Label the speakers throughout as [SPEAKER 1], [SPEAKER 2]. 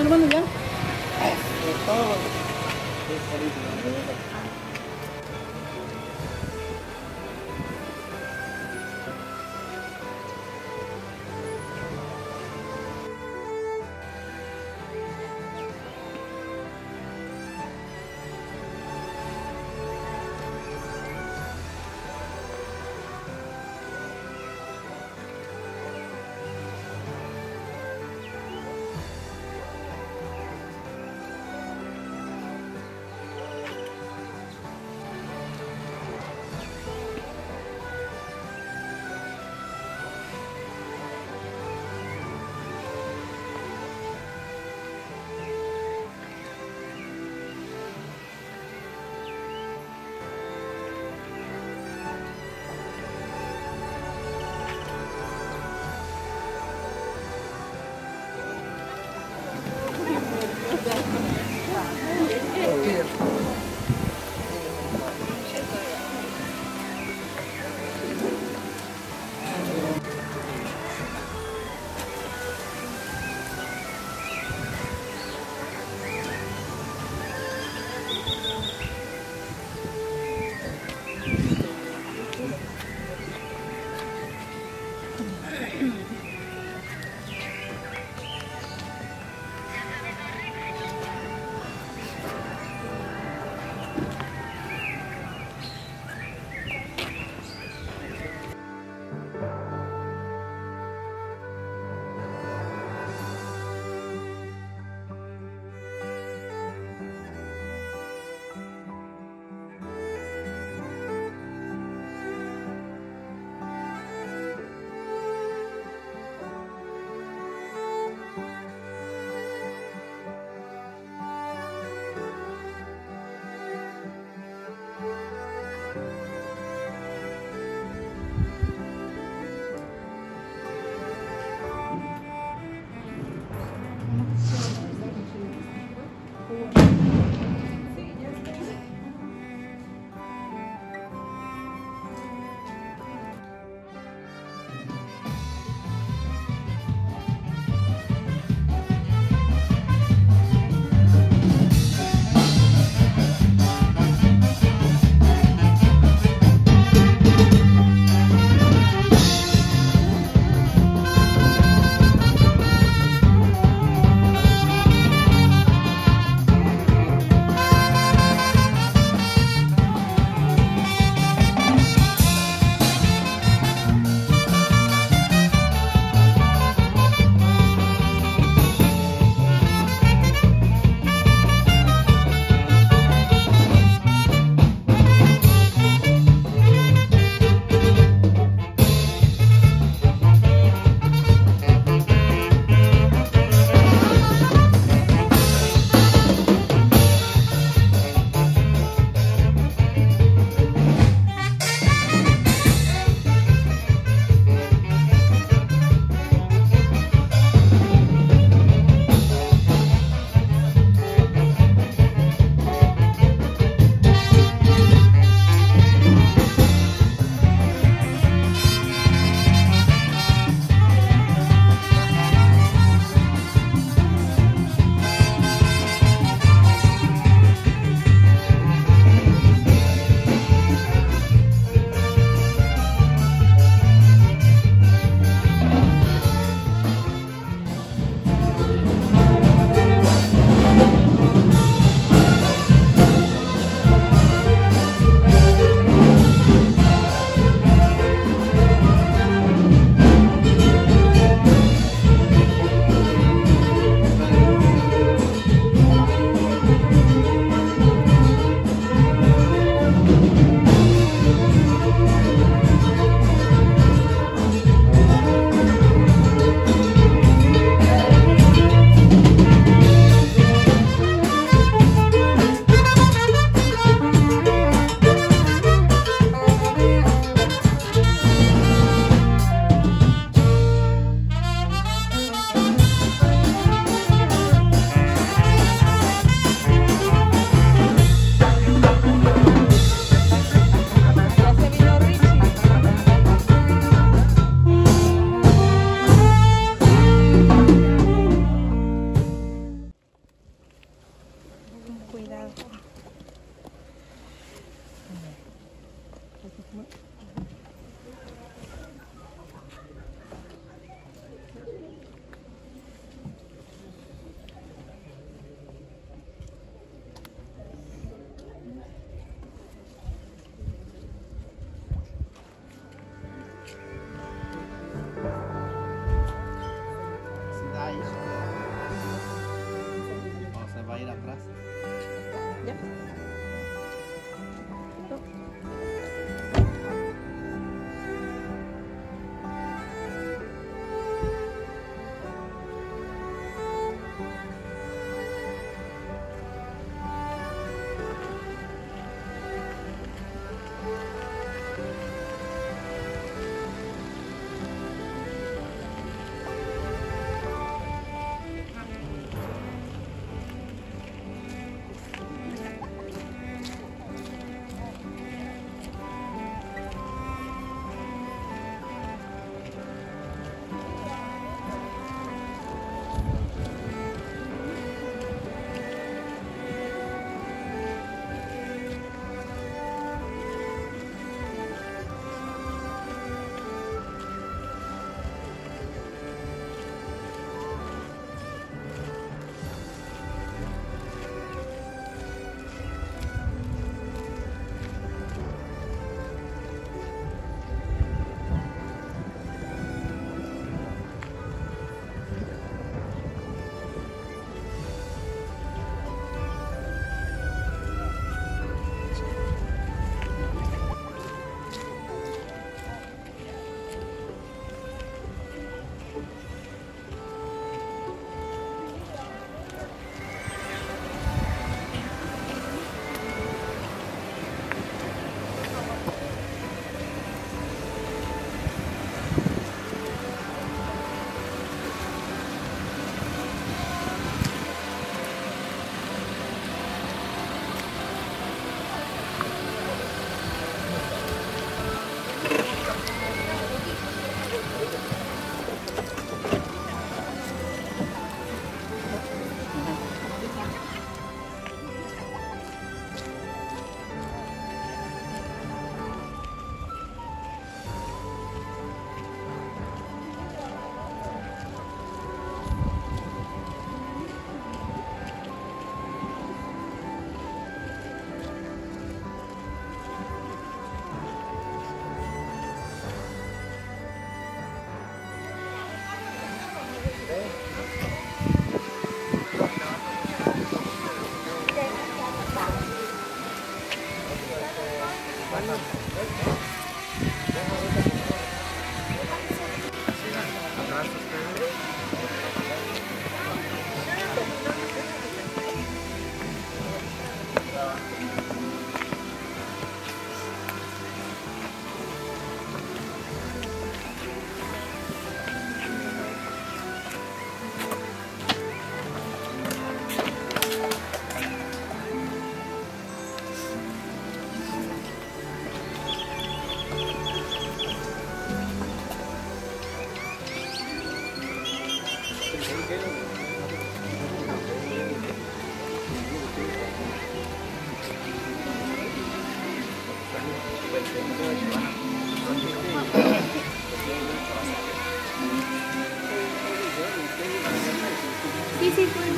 [SPEAKER 1] hermano, ya. Sí, sí, pues.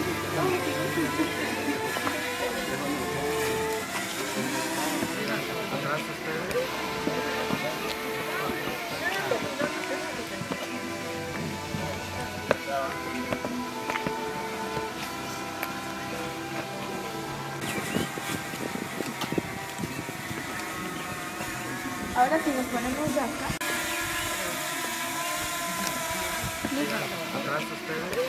[SPEAKER 1] Ahora si nos ponemos de acá.
[SPEAKER 2] Atrás ustedes.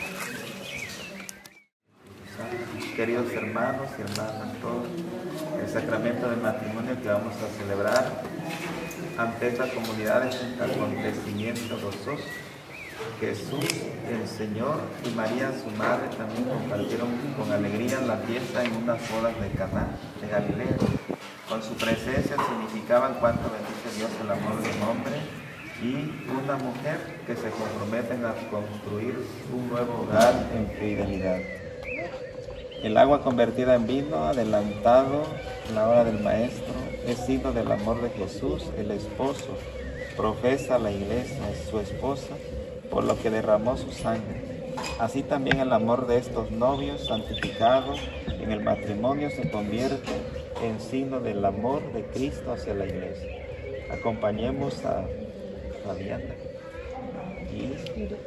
[SPEAKER 2] Queridos hermanos y hermanas todos, sacramento del matrimonio que vamos a celebrar ante esta comunidad es un acontecimiento gozoso. Jesús, el Señor, y María, su madre, también compartieron con alegría la fiesta en unas bodas de Caná, de Galilea. Con su presencia significaban cuánto bendice Dios el amor de un hombre y una mujer que se comprometen a construir un nuevo hogar en fidelidad. El agua convertida en vino, adelantado la hora del Maestro, es signo del amor de Jesús, el esposo. Profesa la iglesia, es su esposa, por lo que derramó su sangre. Así también el amor de estos novios santificados en el matrimonio se convierte en signo del amor de Cristo hacia la iglesia. Acompañemos a Fabiana y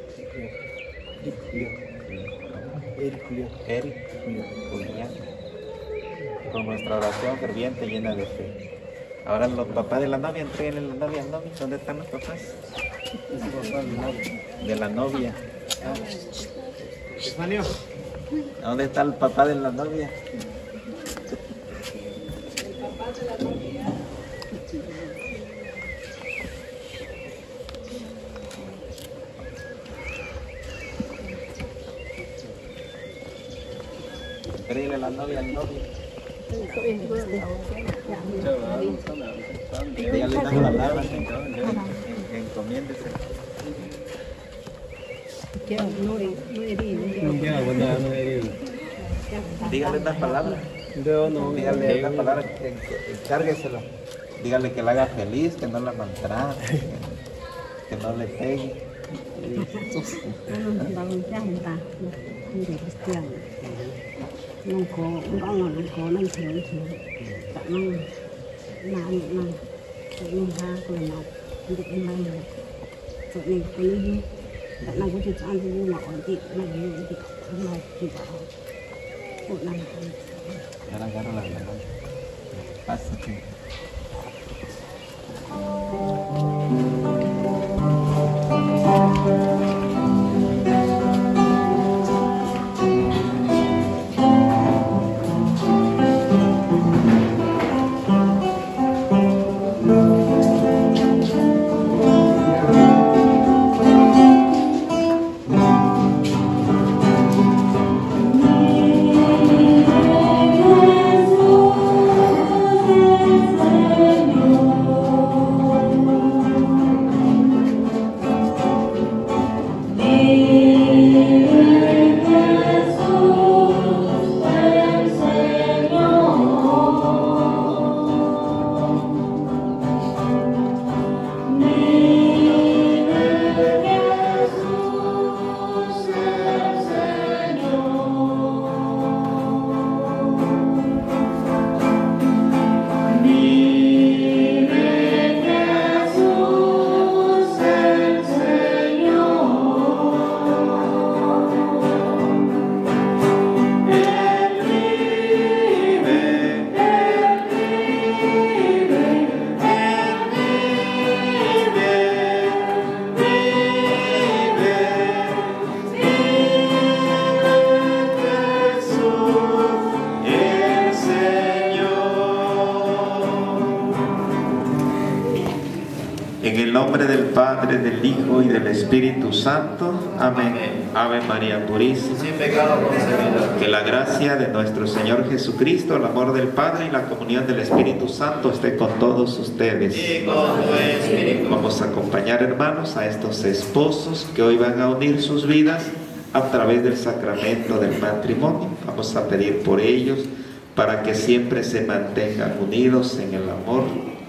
[SPEAKER 2] Eric Julián con nuestra oración ferviente llena de fe. Ahora los papás de la novia, entréguenle la novia al novio. ¿Dónde están los papás? De la novia. ¿Dónde está el papá de la novia? Entréguenle la novia al novio. Dígale unas palabras, encomiéndese. Dígale unas palabras. Dígale unas palabras, encárgueselo. Dígale que la haga feliz, que no la maltrate, que no le pegue. Agarra la mano. Pásate. En el nombre del Padre, del Hijo y del Espíritu Santo. Amén. Ave María Purísima.
[SPEAKER 3] Sin pecado concebida.
[SPEAKER 2] Que la gracia de nuestro Señor Jesucristo, el amor del Padre y la comunión del Espíritu Santo esté con todos ustedes.
[SPEAKER 3] Y con tu espíritu.
[SPEAKER 2] Vamos a acompañar, hermanos, a estos esposos que hoy van a unir sus vidas a través del sacramento del matrimonio. Vamos a pedir por ellos para que siempre se mantengan unidos en el amor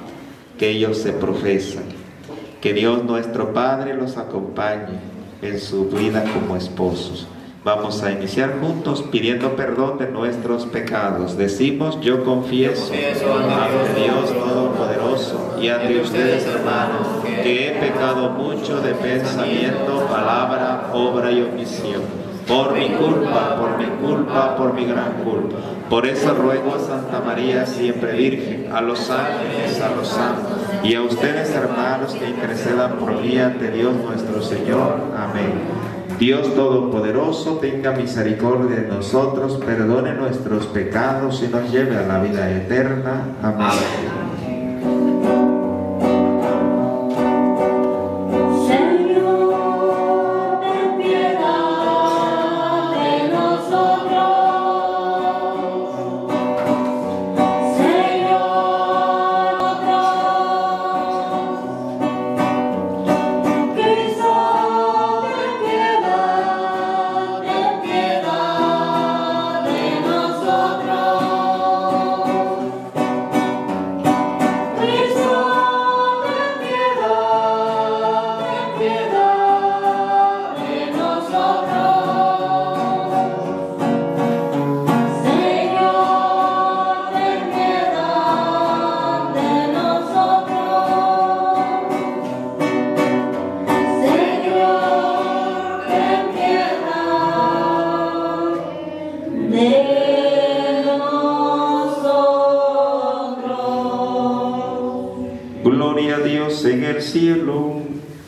[SPEAKER 2] que ellos se profesan. Que Dios nuestro Padre los acompañe en su vida como esposos. Vamos a iniciar juntos pidiendo perdón de nuestros pecados. Decimos: yo confieso ante Dios Todopoderoso y ante ustedes, hermanos, que he pecado mucho de pensamiento, palabra, obra y omisión. Por mi culpa, por mi gran culpa. Por eso ruego a Santa María, siempre Virgen, a los ángeles, a los santos, y a ustedes, hermanos, que intercedan por mí ante Dios nuestro Señor. Amén. Dios Todopoderoso, tenga misericordia de nosotros, perdone nuestros pecados y nos lleve a la vida eterna. Amén. Gloria a Dios en el cielo.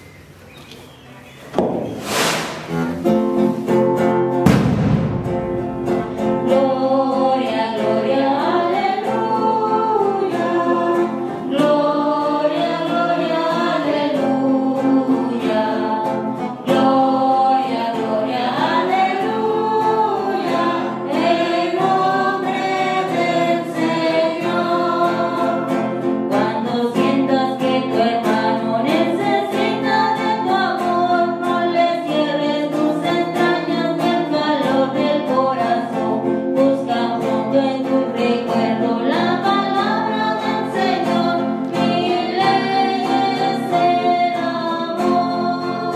[SPEAKER 4] Gloria, gloria, aleluya. Gloria, gloria, aleluya. Gloria, gloria, aleluya. En nombre del Señor. Cuando sientas que tu hermano necesita de tu amor, no le cierres tus entrañas del calor del corazón. Busca pronto en tu recuerdo la palabra del Señor y leyes el amor.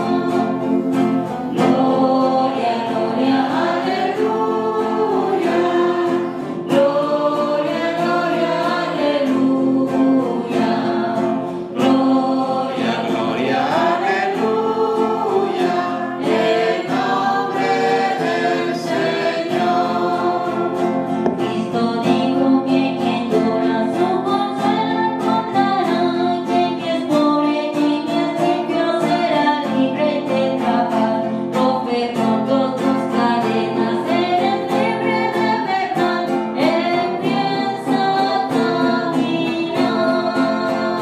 [SPEAKER 4] Gloria, gloria, aleluya. Gloria, gloria, aleluya. Gloria,
[SPEAKER 3] Gloria, aleluya,
[SPEAKER 4] en nombre del Señor. Cristo dijo que quien llora su consuelo encontrará, que quien es pobre, quien es limpio será libre y tendrá paz. Rompe pronto tus cadenas, eres libre de verdad, empieza a caminar.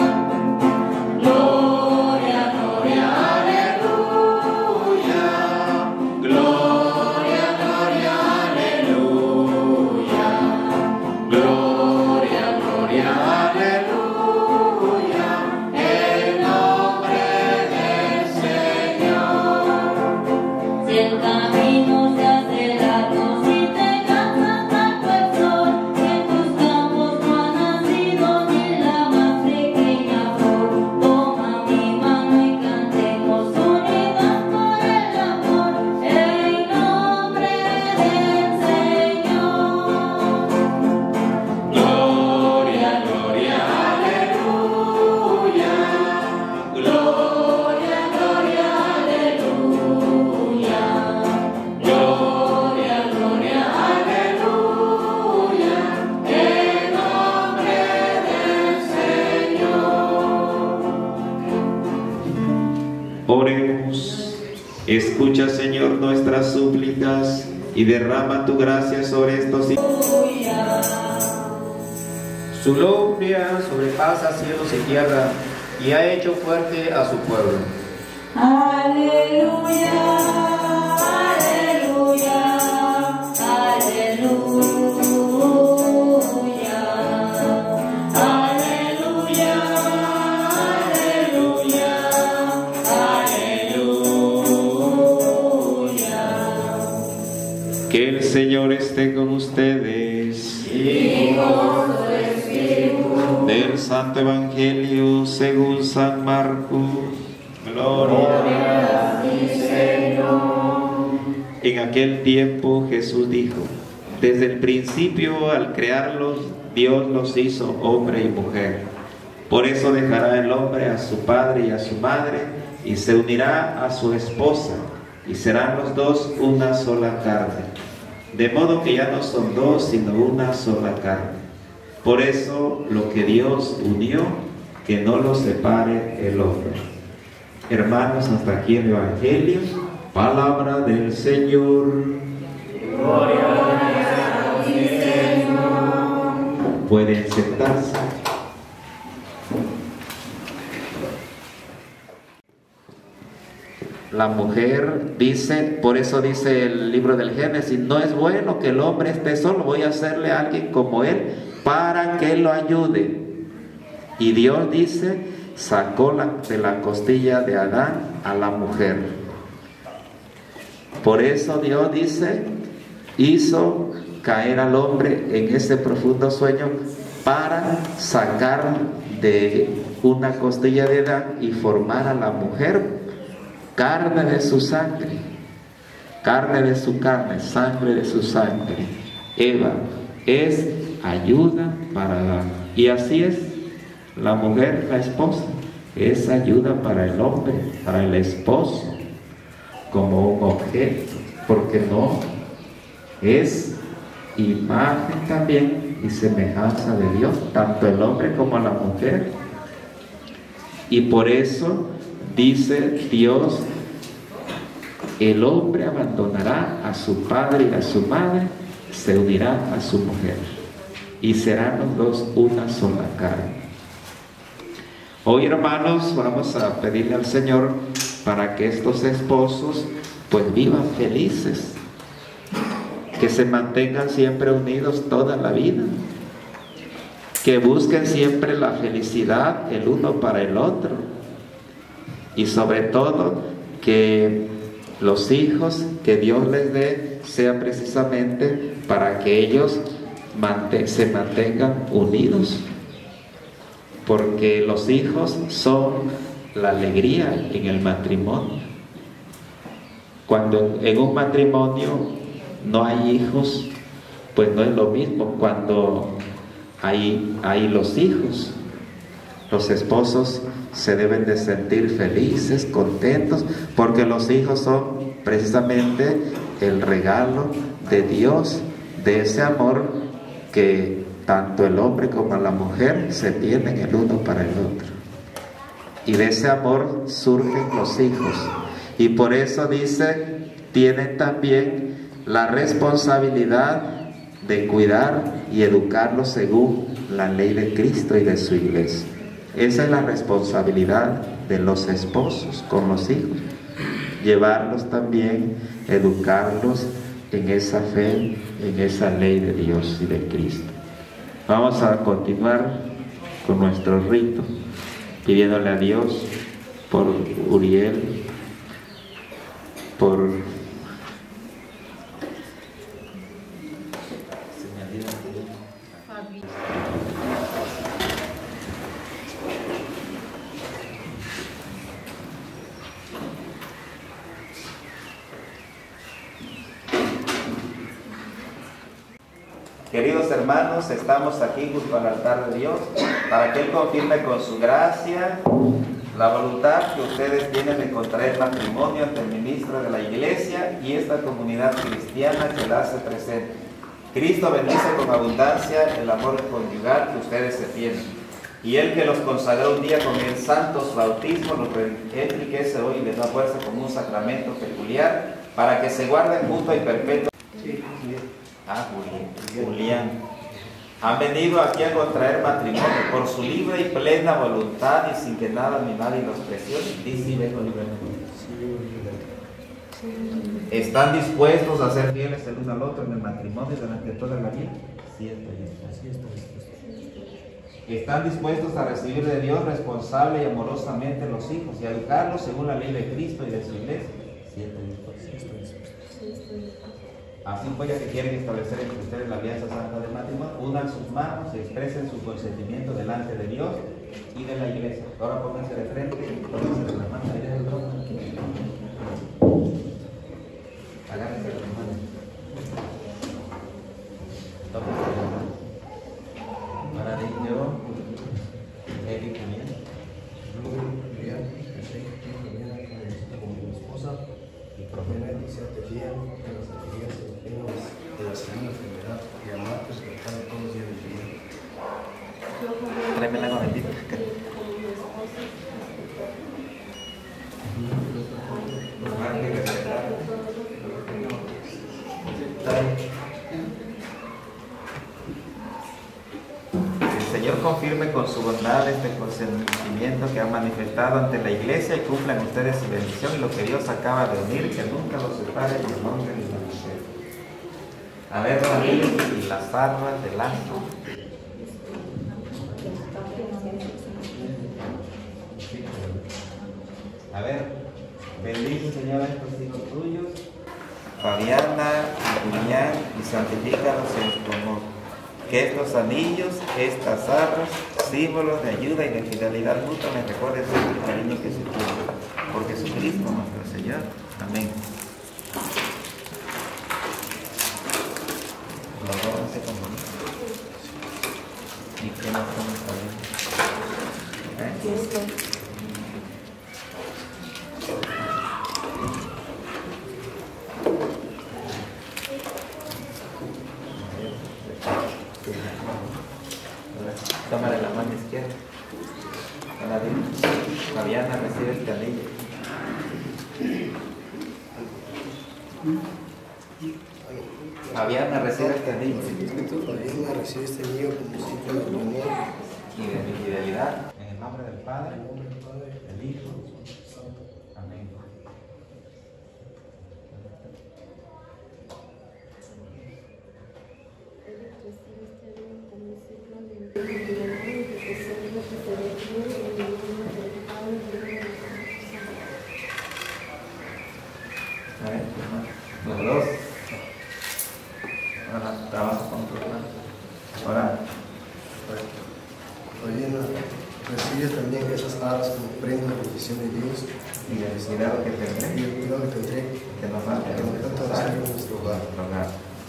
[SPEAKER 4] Gloria, gloria, aleluya.
[SPEAKER 3] gloria, gloria, aleluya. Gloria, gloria, aleluya. En nombre del Señor.
[SPEAKER 4] Si el camino se hace largo, si te cansas tanto el sol, que en tus campos no ha nacido ni la más pequeña flor, toma mi mano y cantemos unidos por el amor, en nombre del Señor.
[SPEAKER 3] Gloria, gloria, aleluya.
[SPEAKER 4] Gloria, gloria, aleluya. Gloria, gloria, aleluya. En nombre del Señor.
[SPEAKER 2] Oremos. Escucha, Señor, nuestras súplicas y derrama tu gracia sobre estos hijos.
[SPEAKER 5] Su gloria sobrepasa cielos y tierra y ha hecho fuerte a su pueblo.
[SPEAKER 4] Aleluya, aleluya, aleluya. Aleluya, aleluya, aleluya.
[SPEAKER 2] Que el Señor esté con ustedes.
[SPEAKER 4] Y con su espíritu.
[SPEAKER 2] Del Santo Evangelio según San Marcos.
[SPEAKER 5] Gloria
[SPEAKER 4] a ti, Señor.
[SPEAKER 2] En aquel tiempo Jesús dijo: desde el principio al crearlos, Dios los hizo hombre y mujer. Por eso dejará el hombre a su padre y a su madre, y se unirá a su esposa, y serán los dos una sola carne. De modo que ya no son dos, sino una sola carne. Por eso lo que Dios unió, que no lo separe el hombre. Hermanos, hasta aquí el Evangelio.
[SPEAKER 5] Palabra del Señor.
[SPEAKER 3] Gloria a ti, Señor.
[SPEAKER 2] Pueden sentarse. La mujer dice, por eso dice el libro del Génesis, no es bueno que el hombre esté solo, voy a hacerle a alguien como él para que lo ayude. Y Dios dice, sacó de la costilla de Adán a la mujer. Por eso Dios dice, hizo caer al hombre en ese profundo sueño para sacar de una costilla de Adán y formar a la mujer, carne de su sangre, carne de su carne, sangre de su sangre. Eva es ayuda para Adán. Y así es, la mujer, la esposa, es ayuda para el hombre, para el esposo, como un objeto, porque no es imagen también y semejanza de Dios, tanto el hombre como la mujer. Y por eso dice Dios, el hombre abandonará a su padre y a su madre, se unirá a su mujer, y serán los dos una sola carne. Hoy, hermanos, vamos a pedirle al Señor para que estos esposos pues vivan felices, que se mantengan siempre unidos toda la vida, que busquen siempre la felicidad el uno para el otro, y sobre todo que los hijos que Dios les dé sea precisamente para que ellos se mantengan unidos, porque los hijos son la alegría en el matrimonio. Cuando en un matrimonio no hay hijos, pues no es lo mismo cuando hay los hijos. Los esposos se deben de sentir felices, contentos, porque los hijos son precisamente el regalo de Dios, de ese amor que tanto el hombre como la mujer se tienen el uno para el otro. Y de ese amor surgen los hijos. Y por eso dice, tienen también la responsabilidad de cuidar y educarlos según la ley de Cristo y de su iglesia. Esa es la responsabilidad de los esposos con los hijos, llevarlos también, educarlos en esa fe, en esa ley de Dios y de Cristo. Vamos a continuar con nuestro rito, pidiéndole a Dios por Uriel, por Queridos hermanos, estamos aquí junto al altar de Dios para que Él confirme con su gracia la voluntad que ustedes tienen de contraer matrimonio ante el ministro de la Iglesia y esta comunidad cristiana que la hace presente. Cristo bendice con abundancia el amor conyugal que ustedes se tienen. Y Él que los consagró un día con el santo su bautismo, los enriquece hoy y les da fuerza como un sacramento peculiar para que se guarden mutua y perpetua. Julián. Han venido aquí a contraer matrimonio por su libre y plena voluntad y sin que nada ni nadie los presione. Dice, ¿están dispuestos a ser fieles el uno al otro en el matrimonio durante toda la vida? Sí, ¿están dispuestos a recibir de Dios responsable y amorosamente los hijos y a educarlos según la ley de Cristo y de su iglesia? Sí, así pues, ya que quieren establecer entre ustedes la alianza santa del matrimonio, unan sus manos y expresen su consentimiento delante de Dios y de la iglesia. Ahora pónganse de frente, pónganse de las manos, ahí del tronco. Agárrense de las manos. Tómense de las manos. Para de yo, Eli Julián.
[SPEAKER 6] Julián, como mi esposa, y prometo serte fiel en las alegrías y los penas de la salud y la enfermedad y amarte y respetar todos los días de tu vida.
[SPEAKER 2] Tráeme la bendita. Amarte y respetar Señor confirme con su bondad este consentimiento que han manifestado ante la iglesia y cumplan ustedes su bendición y lo que Dios acaba de unir, que nunca los separe en el nombre de la mujer. A ver, David, y las armas del lazo. A ver, bendice, Señor, a estos hijos tuyos, Fabiana, Julián, y santifícalos en tu amor. Que estos anillos, estas arras, símbolos de ayuda y de fidelidad mutua me recuerden el cariño que se tiene por Jesucristo nuestro Señor. Amén. Los dos se comunican. ¿Y qué nos estamos sabiendo? Tómale la mano izquierda. Ahora bien, Fabiana recibe este anillo. Fabiana recibe este anillo.
[SPEAKER 6] Fabiana recibe este anillo como símbolo de amor
[SPEAKER 2] Y de mi fidelidad. En el nombre del Padre, del Hijo. Amén. A ver, los dos. Ahora trabaja con tu hermano. Ahora,
[SPEAKER 6] Fabiana recibe también esas aras como prenda de bendición de Dios
[SPEAKER 2] y del cuidado que
[SPEAKER 6] y
[SPEAKER 2] tendré,
[SPEAKER 6] el cuidado que tendré
[SPEAKER 2] que nos falta
[SPEAKER 6] que nos falta hacer en nuestro hogar.
[SPEAKER 2] hogar.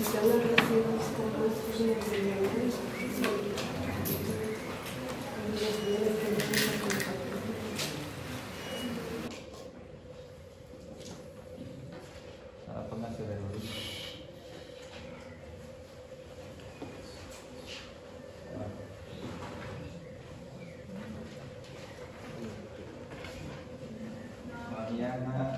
[SPEAKER 2] Ahora pónganse de rodillas. Mariana,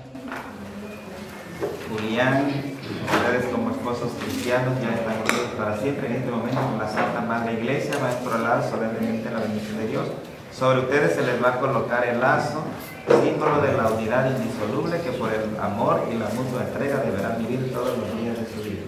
[SPEAKER 2] Julián, ustedes como esposos cristianos ya están unidos para siempre. En este momento con la Santa Madre Iglesia va a entronar solemnemente la bendición de Dios. Sobre ustedes se les va a colocar el lazo, símbolo de la unidad indisoluble que por el amor y la mutua entrega deberán vivir todos los días de su vida.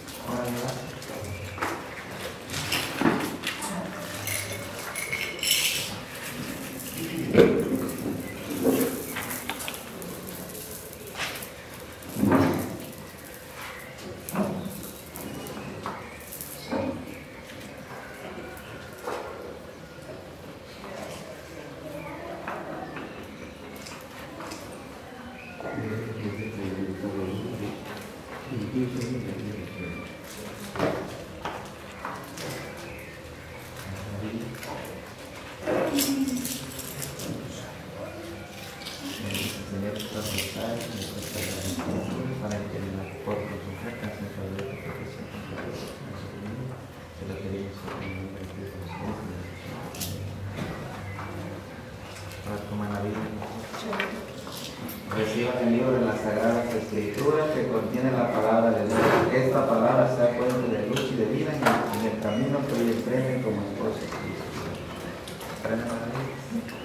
[SPEAKER 2] Reciban el libro de las Sagradas Escrituras que contiene la palabra de Dios. Que esta palabra sea fuente de luz y de vida en el camino que hoy emprenden como esposos de Cristo. Aprendan a leer.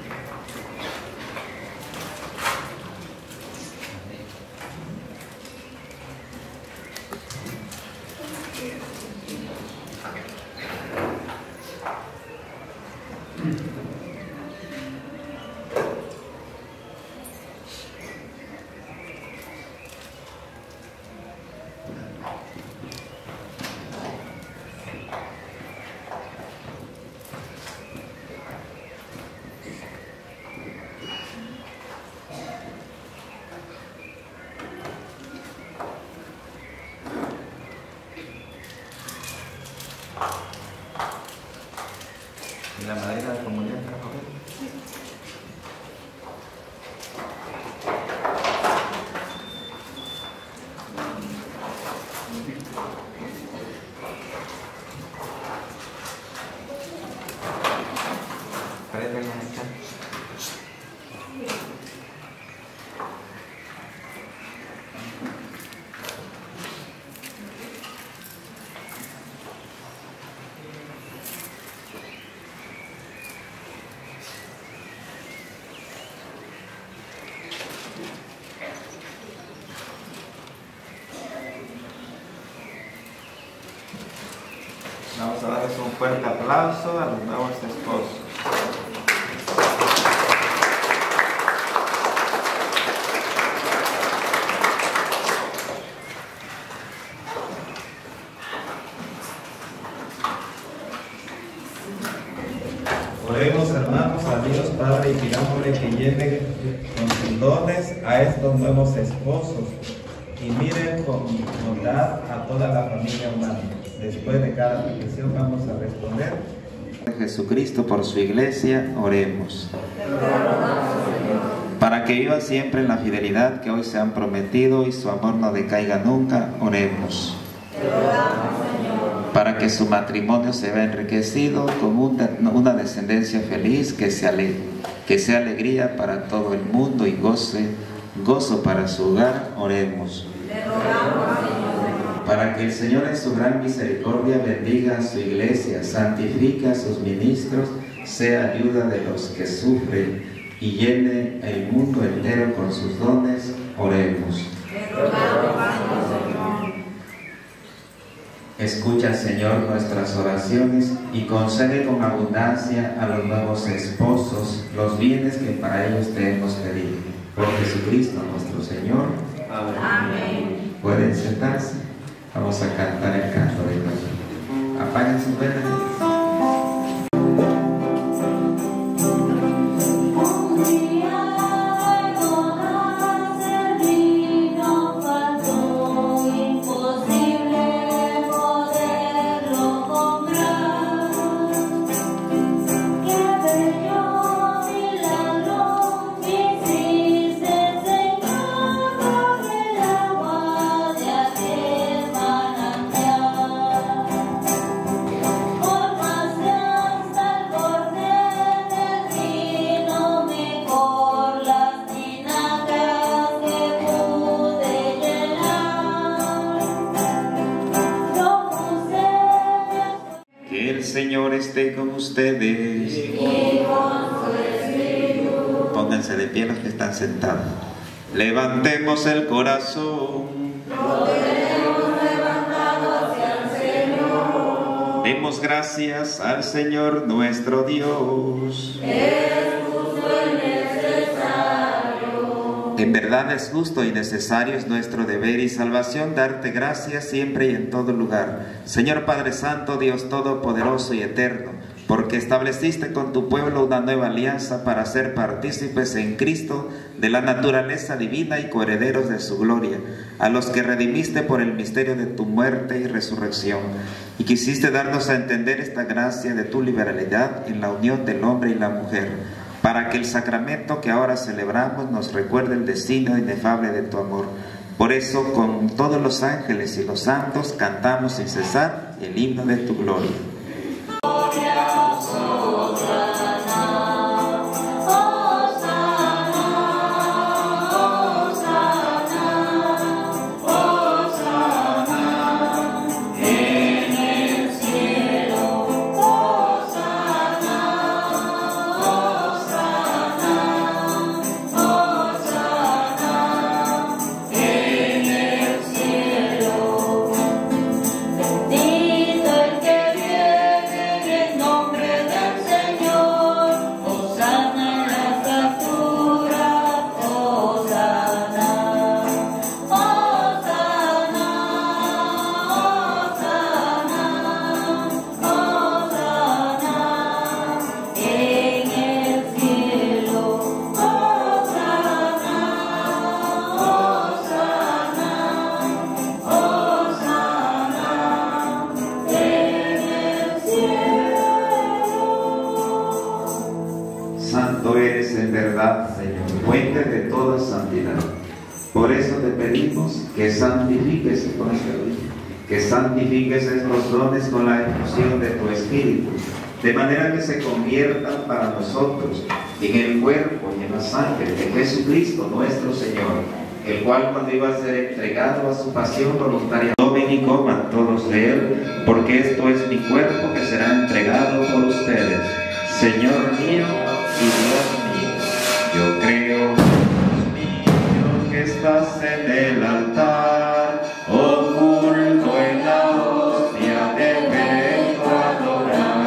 [SPEAKER 2] ¿Y la madera de comunión, por favor? Préndela acá. Fuerte aplauso a los nuevos esposos.
[SPEAKER 7] Oremos, hermanos, a Dios Padre, y pidámosle que llene con sus dones a estos nuevos esposos y miren con bondad a toda la familia humana. Después de cada petición vamos a responder.
[SPEAKER 2] Jesucristo por su iglesia, oremos. Para que viva siempre en la fidelidad que hoy se han prometido y su amor no decaiga nunca, oremos. Para que su matrimonio se vea enriquecido con una descendencia feliz, que sea alegría para todo el mundo y gozo para su hogar, oremos. Para que el Señor en su gran misericordia bendiga a su iglesia, santifique a sus ministros, sea ayuda de los que sufren y llene el mundo entero con sus dones, oremos. Escucha, Señor, nuestras oraciones y concede con abundancia a los nuevos esposos los bienes que para ellos te hemos pedido. Por Jesucristo nuestro Señor. Amén. Pueden sentarse. Vamos a cantar el canto de Dios. Apaguen sus velas. Esté con ustedes. Pónganse de pie los que están sentados. Levantemos el corazón. Lo tenemos levantado hacia el Señor. Demos gracias al Señor nuestro Dios. Es justo y necesario. En verdad es justo y necesario, es nuestro deber y salvación darte gracias siempre y en todo lugar, Señor Padre Santo, Dios Todopoderoso y Eterno, porque estableciste con tu pueblo una nueva alianza para ser partícipes en Cristo de la naturaleza divina y coherederos de su gloria, a los que redimiste por el misterio de tu muerte y resurrección, y quisiste darnos a entender esta gracia de tu liberalidad en la unión del hombre y la mujer, para que el sacramento que ahora celebramos nos recuerde el designio inefable de tu amor. Por eso, con todos los ángeles y los santos, cantamos sin cesar el himno de tu gloria. Santo eres en verdad, Señor, fuente de toda santidad. Por eso te pedimos que santifiques estos dones con la efusión de tu Espíritu, de manera que se conviertan para nosotros en el cuerpo y en la sangre de Jesucristo nuestro Señor, el cual cuando iba a ser entregado a su pasión voluntaria, tomen y coman todos de él, porque esto es mi cuerpo que será entregado por ustedes. Señor mío y Dios mío, yo creo, Dios mío, que estás en el altar, oculto en la hostia, te vengo a adorar.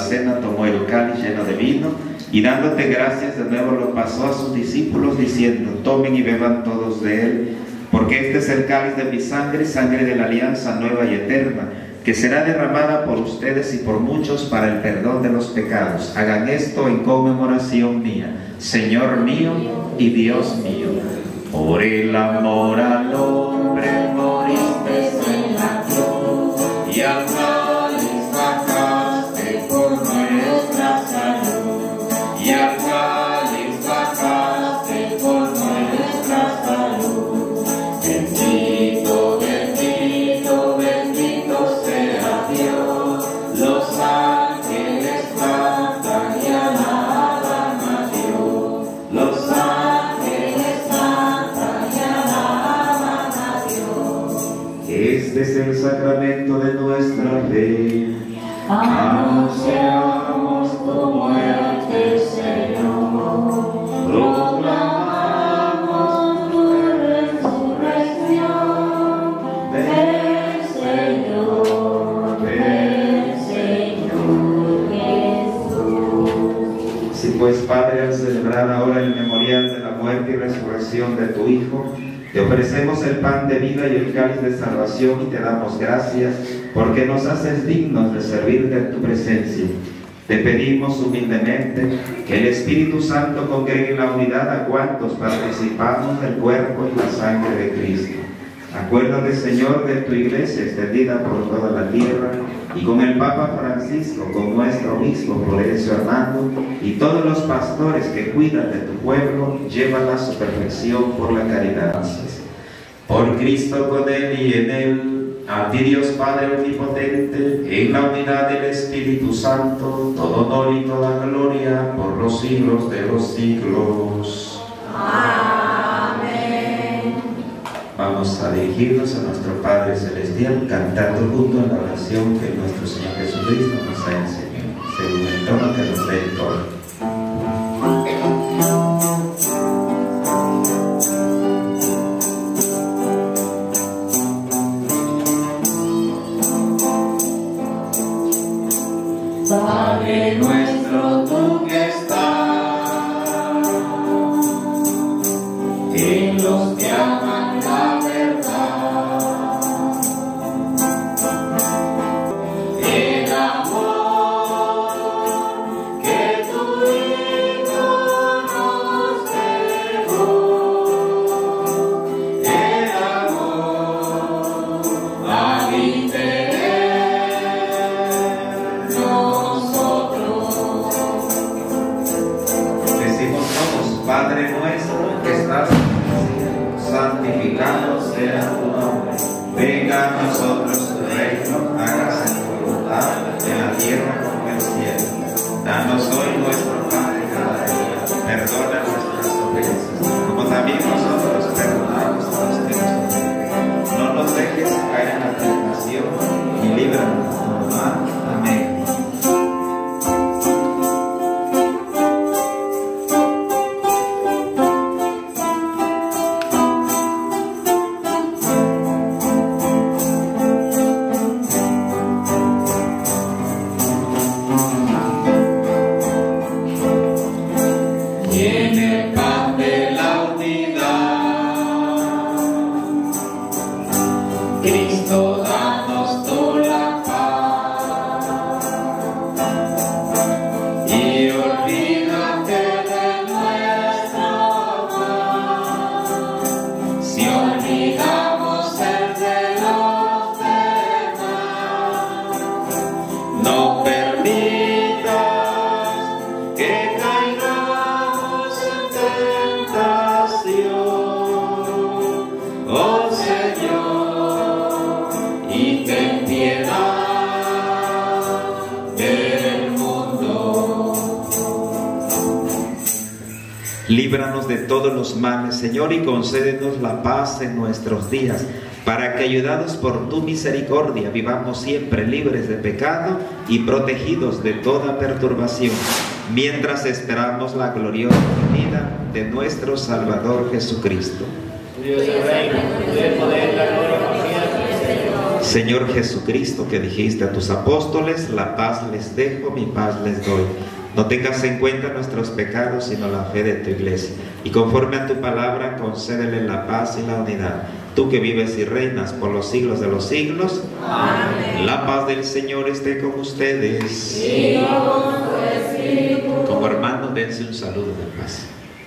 [SPEAKER 2] cena tomó el cáliz lleno de vino y dándote gracias de nuevo lo pasó a sus discípulos diciendo: tomen y beban todos de él, porque este es el cáliz de mi sangre, sangre de la alianza nueva y eterna, que será derramada por ustedes y por muchos para el perdón de los pecados. Hagan esto en conmemoración mía. Señor mío y Dios mío, por el amor al hombre moriste en la cruz, y al cáliz bajaste por nuestra salud, y al cáliz bajaste por nuestra salud. Bendito, bendito, bendito sea Dios. Los ángeles cantan y alaban a Dios. Los ángeles cantan y alaban a Dios. Este es el sacramento de nuestra fe. Anunciamos tu muerte, Señor. Proclamamos tu resurrección. Ven, Señor, Jesús. Si pues, Padre, al celebrar ahora el memorial de la muerte y resurrección de tu Hijo, te ofrecemos el pan de vida y el cáliz de salvación y te damos gracias porque nos haces dignos de servirte en tu presencia. Te pedimos humildemente que el Espíritu Santo congregue en la unidad a cuantos participamos del cuerpo y la sangre de Cristo. Acuérdate, Señor, de tu iglesia extendida por toda la tierra y con el Papa Francisco, con nuestro obispo Florencio Armando y todos los pastores que cuidan de tu pueblo, llévala a su perfección por la caridad. Por Cristo, con Él y en Él, a ti Dios Padre Omnipotente, en la unidad del Espíritu Santo, todo honor y toda gloria por los siglos de los siglos.
[SPEAKER 4] Amén.
[SPEAKER 2] Vamos a dirigirnos a nuestro Padre Celestial cantando junto a la oración que nuestro Señor Jesucristo nos ha enseñado, según el tono que nos dé el tono. Padre nuestro, tú que estás en los que aman la verdad, el amor que tu Hijo nos dejó, el amor habite en nosotros. Decimos todos: Padre nuestro que estás en el cielo, santificado sea tu nombre. Venga a nosotros tu reino, hágase tu voluntad en la tierra como en el cielo. Danos hoy nuestro pan de cada día. Perdona nuestras ofensas, como también nosotros perdonamos a los que nos ofenden. No nos dejes caer en la tentación y líbranos del mal. Amén. En el pan de la unidad, Cristo, danos tú la paz y olvídate de nuestro mal. Si olvidamos el de los demás, no permitas que caigamos en tentación, oh Señor, y ten piedad del mundo. Líbranos de todos los males, Señor, y concédenos la paz en nuestros días, para que, ayudados por tu misericordia, vivamos siempre libres de pecado y protegidos de toda perturbación, mientras esperamos la gloriosa venida de nuestro Salvador Jesucristo.
[SPEAKER 5] Tuyo es el reino, tuyo el poder, la gloria por siempre, Señor.
[SPEAKER 2] Señor Jesucristo, que dijiste a tus apóstoles, la paz les dejo, mi paz les doy. No tengas en cuenta nuestros pecados, sino la fe de tu iglesia. Y conforme a tu palabra, concédele la paz y la unidad. Tú que vives y reinas por los siglos de los siglos. Amén. La paz del Señor esté con ustedes. Y con tu espíritu. Como hermanos, dense un saludo de paz.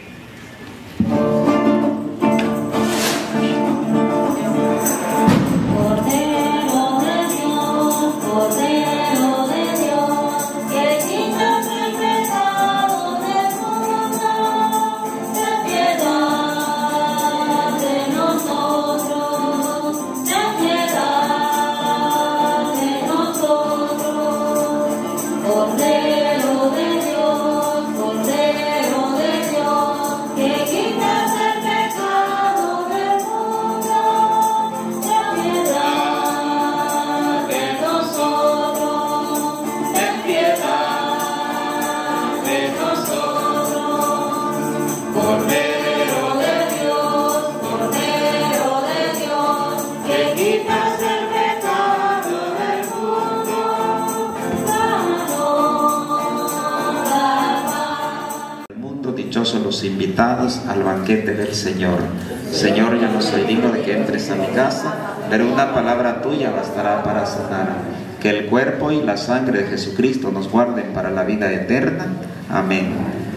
[SPEAKER 2] Dichosos los invitados al banquete del Señor. Señor, yo no soy digno de que entres a mi casa, pero una palabra tuya bastará para sanar. Que el cuerpo y la sangre de Jesucristo nos guarden para la vida eterna. Amén.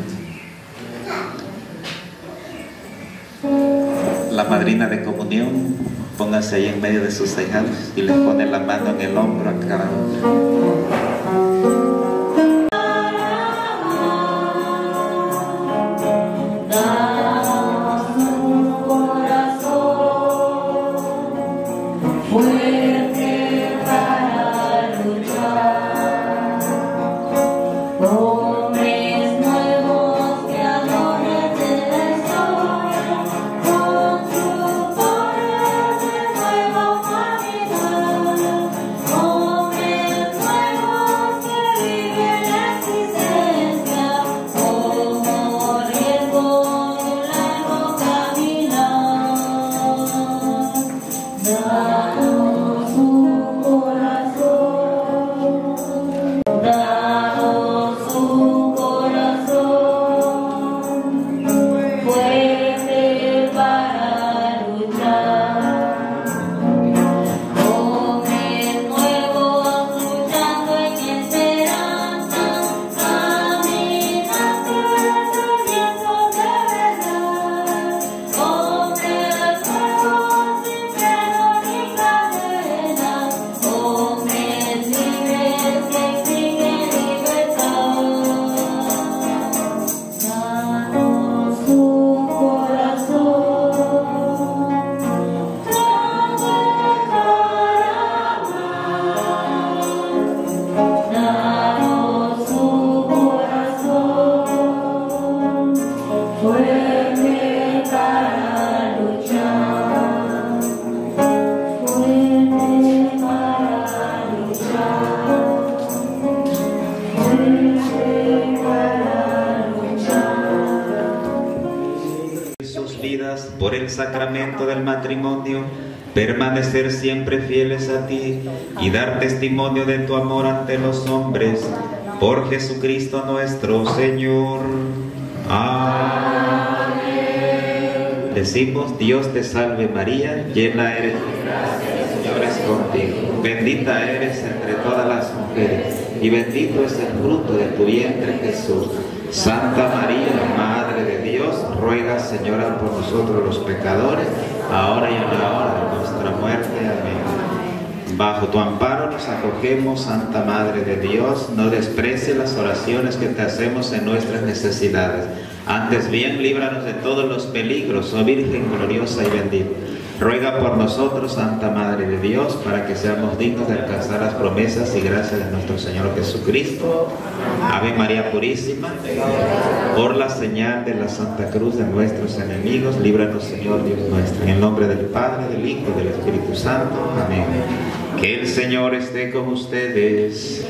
[SPEAKER 2] La madrina de comunión, póngase ahí en medio de sus ahijados y les pone la mano en el hombro a cada uno. Por el sacramento del matrimonio, permanecer siempre fieles a ti y dar testimonio de tu amor ante los hombres, por Jesucristo nuestro Señor. Amén. Decimos: Dios te salve María, llena eres de gracia, el Señor es contigo. Bendita eres entre todas las mujeres, y bendito es el fruto de tu vientre, Jesús. Santa María, Madre de Dios, ruega, Señora, por nosotros los pecadores, ahora y en la hora de nuestra muerte. Amén. Bajo tu amparo nos acogemos, Santa Madre de Dios. No desprecies las oraciones que te hacemos en nuestras necesidades. Antes bien, líbranos de todos los peligros, oh Virgen gloriosa y bendita. Ruega por nosotros, Santa Madre de Dios, para que seamos dignos de alcanzar las promesas y gracias de nuestro Señor Jesucristo. Ave María Purísima, por la señal de la Santa Cruz de nuestros enemigos, líbranos, Señor Dios nuestro. En el nombre del Padre, del Hijo y del Espíritu Santo. Amén. Que el Señor esté con ustedes.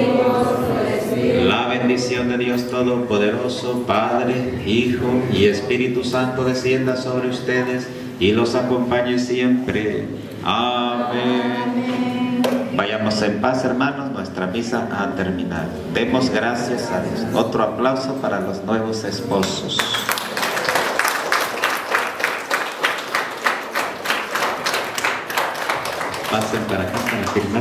[SPEAKER 2] La bendición de Dios Todopoderoso, Padre, Hijo y Espíritu Santo, descienda sobre ustedes y los acompañe siempre. Amén. Vayamos en paz, hermanos, nuestra misa ha terminado. Demos gracias a Dios. Otro aplauso para los nuevos esposos. Pasen para acá para firmar.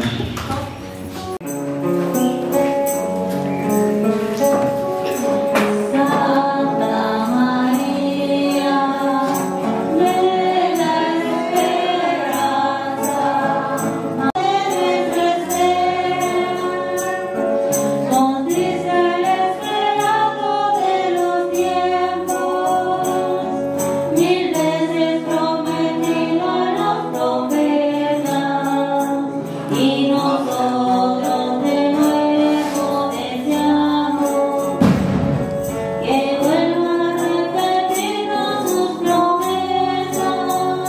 [SPEAKER 4] Y nosotros de nuevo deseamos que vuelva a repetirnos sus promesas.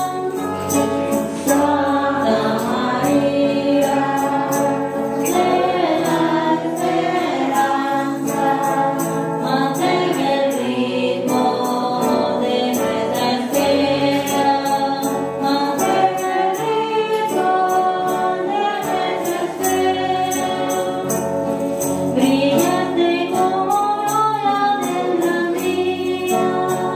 [SPEAKER 4] Santa María, de la esperanza, mantén el ritmo de nuestra espera, mantén el ritmo. Brillaste como aurora del gran día,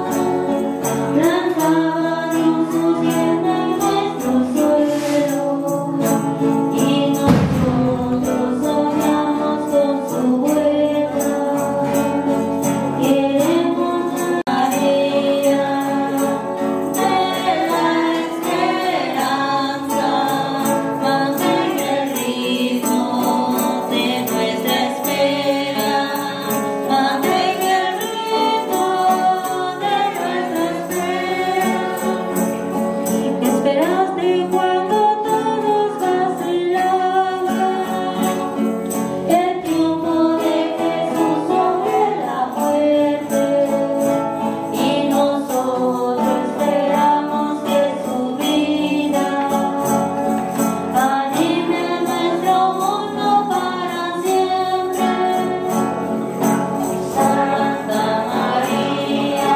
[SPEAKER 4] blancaron su tienda en nuestro suelo, y nosotros soñamos con su vuelta. Queremos a María, de la esperanza, mantén el ritmo de nuestra espera, mantén el ritmo de nuestra espera. Esperaste cuando todos vacilaban, el triunfo de Jesús sobre la muerte, y nosotros esperamos que su vida anime nuestro mundo para siempre. Santa María,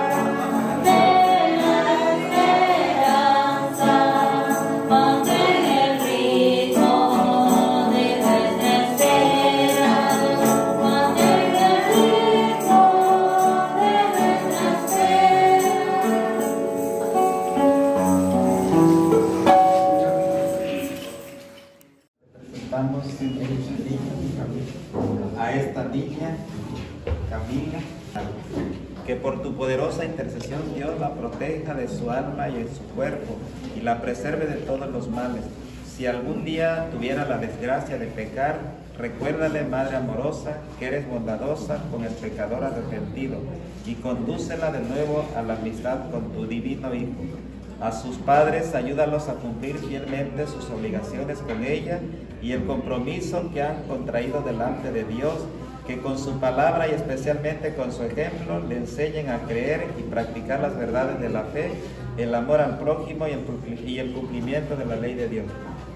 [SPEAKER 4] de la esperanza, mantén el ritmo de nuestra espera, mantén el ritmo de nuestra
[SPEAKER 2] Presentamos a esta niña, Camila, que por tu poderosa intercesión Dios la proteja de su alma y de su cuerpo y la preserve de todos los males. Si algún día tuviera la desgracia de pecar, recuérdale, Madre amorosa, que eres bondadosa con el pecador arrepentido, y condúcela de nuevo a la amistad con tu divino Hijo. A sus padres, ayúdalos a cumplir fielmente sus obligaciones con ella y el compromiso que han contraído delante de Dios, que con su palabra y especialmente con su ejemplo le enseñen a creer y practicar las verdades de la fe, el amor al prójimo y el cumplimiento de la ley de Dios.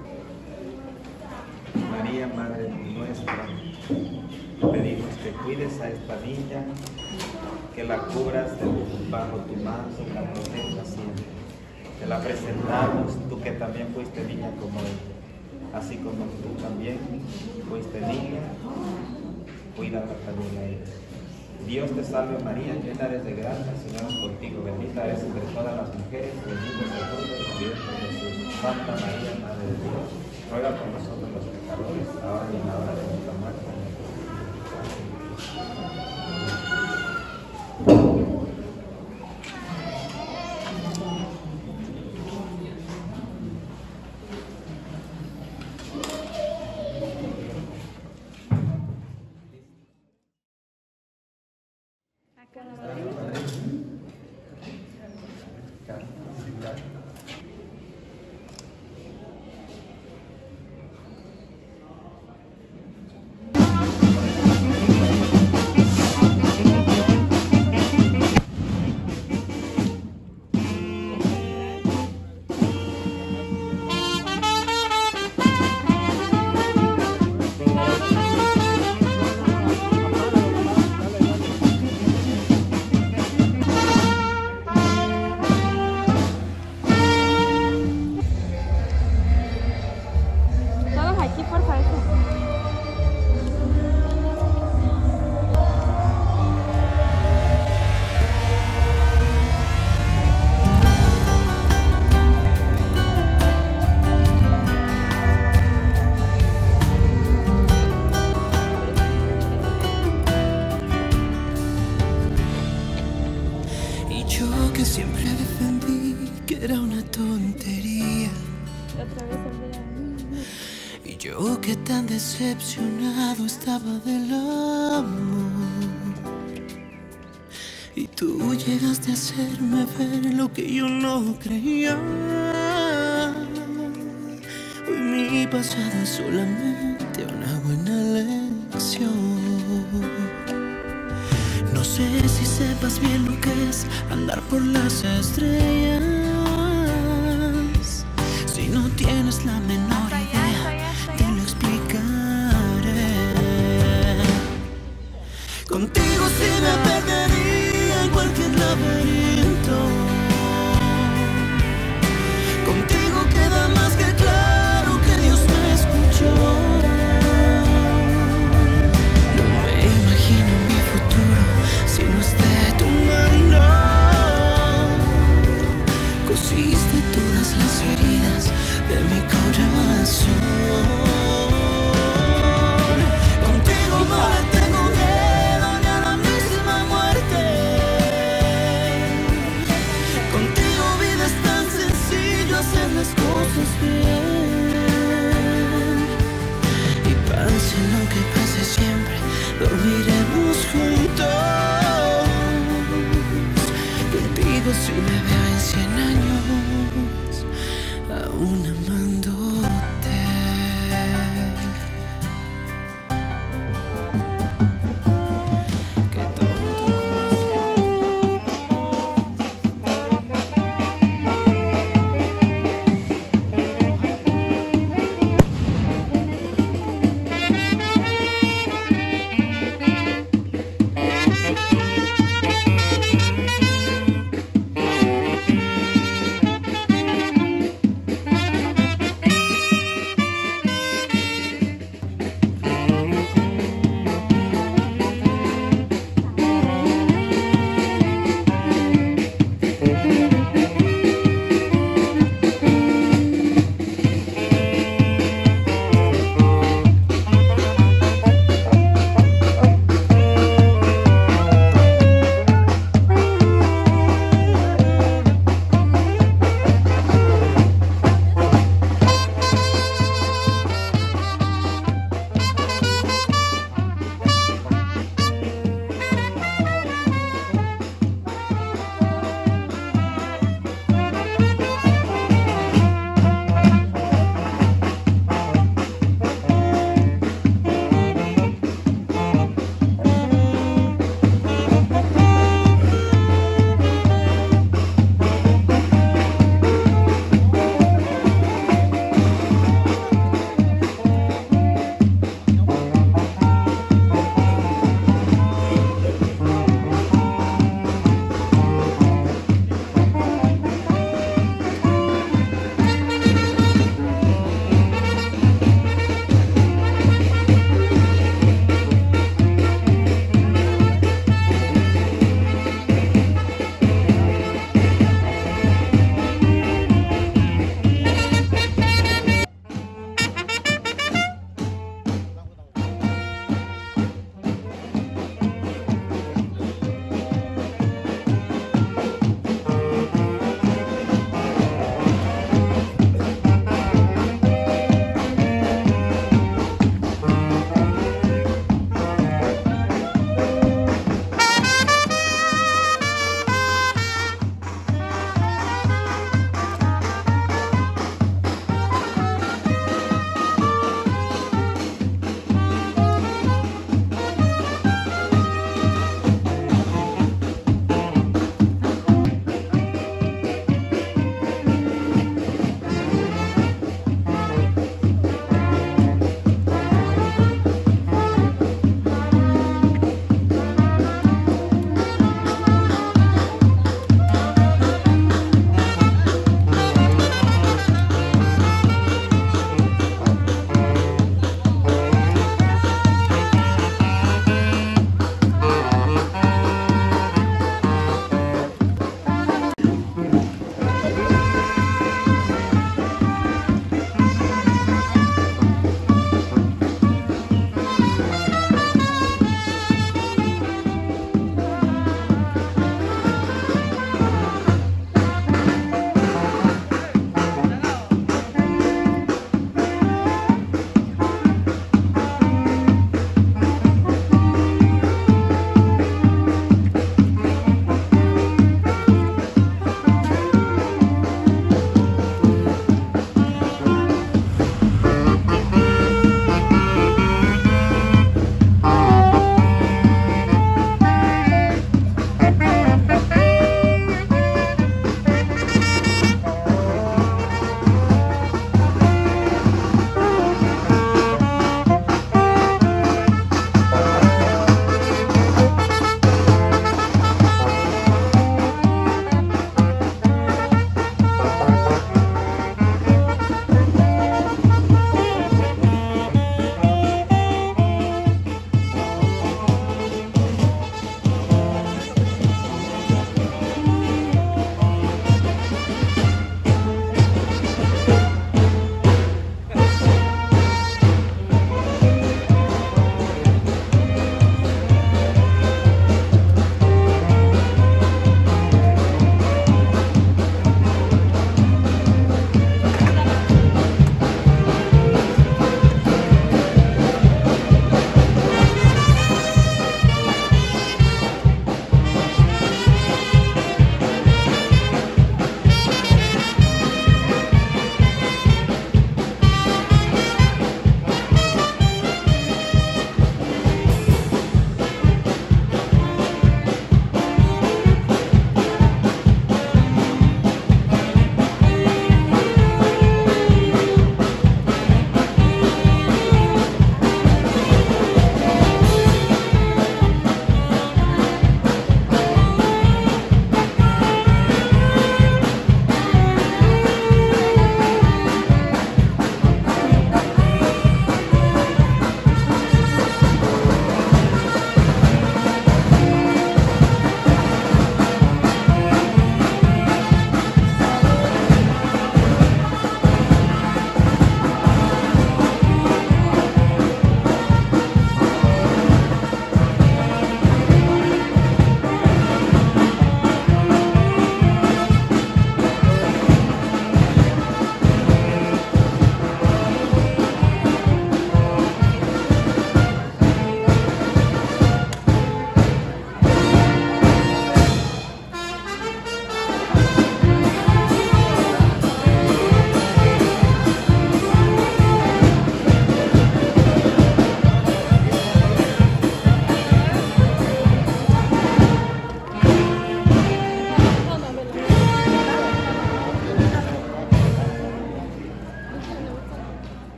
[SPEAKER 2] María, Madre nuestra, pedimos que cuides a esta niña, que la cubras bajo tu manto, que la protejas siempre. Te la presentamos, tú que también fuiste niña como ella, así como tú también fuiste niña, cuídala también a ella. Dios te salve María, llena eres de gracia, el Señor es contigo, bendita eres entre todas las mujeres, bendito es el fruto de tu vientre Jesús. Santa María, Madre de Dios, ruega por nosotros los pecadores, ahora y en la hora de nuestra muerte.
[SPEAKER 8] era una tontería.
[SPEAKER 1] Otra vez olvidé.
[SPEAKER 8] Y yo que tan decepcionado estaba del amor. Y tú llegaste a hacerme ver lo que yo no creía. Hoy mi pasado es solamente una buena lección. No sé si sepas bien lo que es andar por las estrellas. Si no tienes la menor idea, te lo explicaré. Contigo sí me perdería en cualquier laberinto. Contigo queda más que claro que Dios me escuchó. No me imagino mi futuro si no es de tu mano. Cosiste todas las heridas de mi corazón. Contigo no le tengo miedo ni a la misma muerte. Contigo vida es tan sencillo hacer las cosas bien. Y pase lo que pase siempre, dormiremos juntos. Contigo si me veo en 100 años, aún amándote. Qué tonto.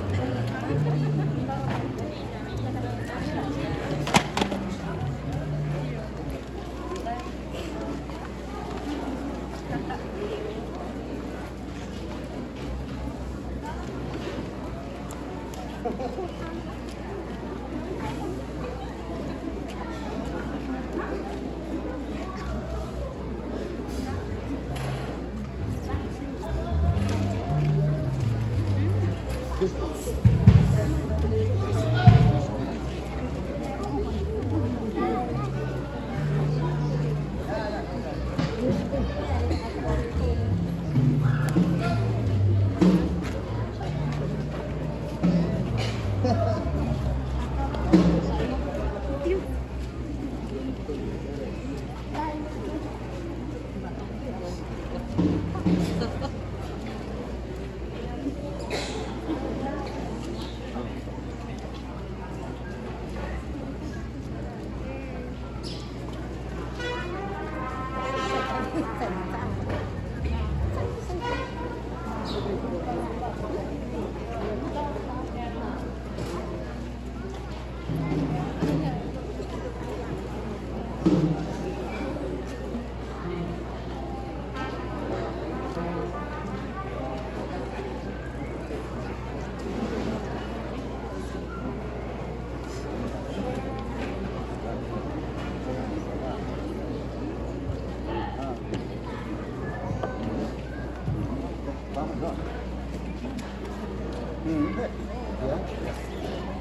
[SPEAKER 6] Ya.